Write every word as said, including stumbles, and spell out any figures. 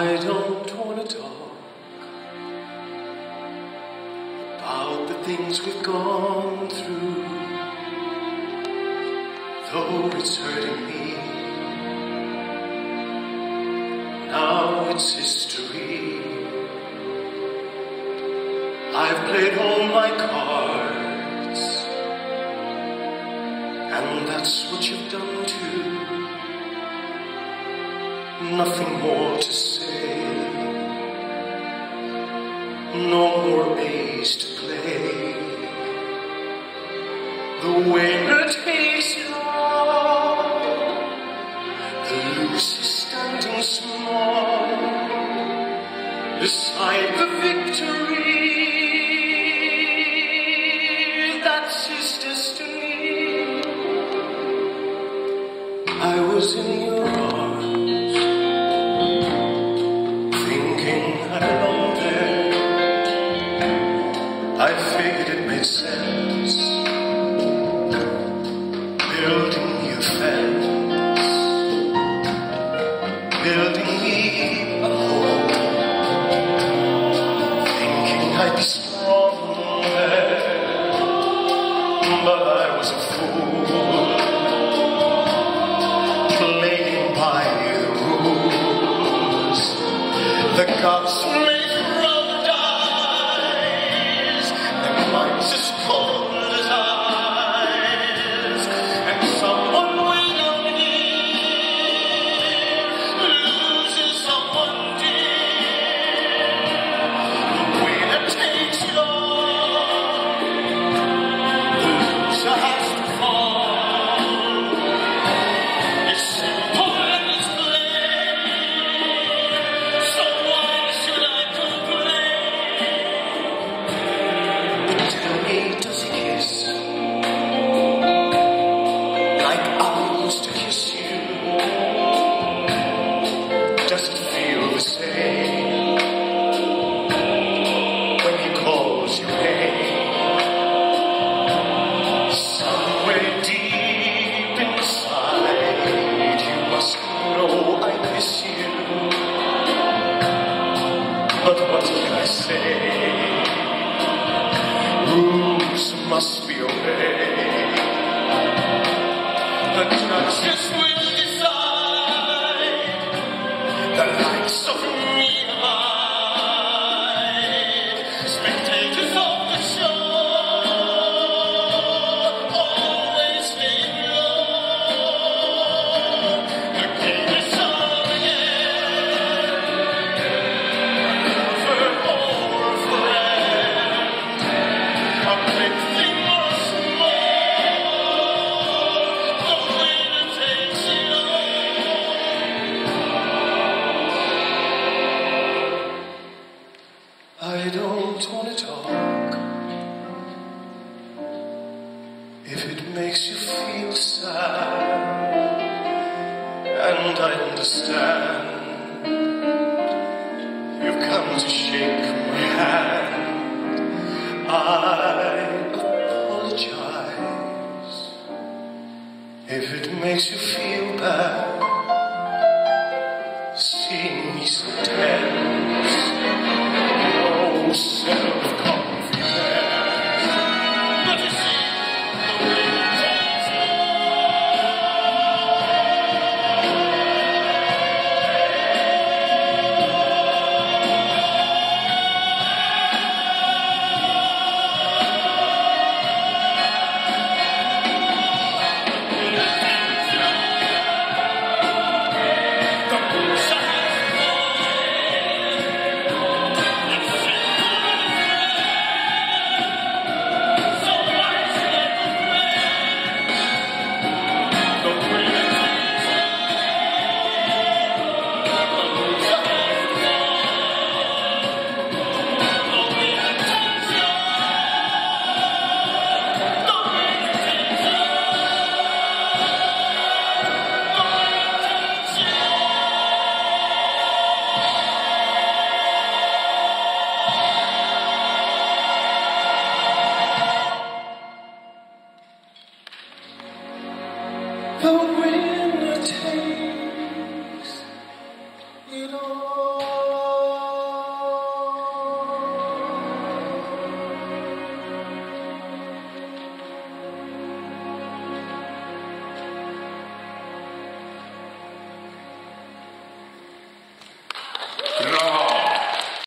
I don't want to talk about the things we've gone through, though it's hurting me. Now it's history. I've played all my cards, and that's what you've done too. Nothing more to say, no more ace to play. The winner takes it all, the loser standing small beside the victory. That's his destiny. I was in your arms, I figured it made sense, building you a fence, building me a home, thinking I'd be strong there, but I was a fool, playing by the rules the gods made. As cold as ice, and someone wait on me, loses someone dear. The winner takes it all, the loser has to fall. It's simple and it's plain, so why should I complain? Tell me, does he kiss like I used to kiss you? Does it feel the same when he calls your name? Somewhere deep inside you must know I miss you, but what can I say? Rules must be obeyed. The judges will decide. The likes of me and I, spectators of the show, always stay low. The game is on again. A lover or a friend, a big thing or small, the winner takes it all. I don't want to talk if it makes you feel sad, and I understand. You've come to shake my hand. I apologize if it makes you feel bad, seeing me so tense, oh self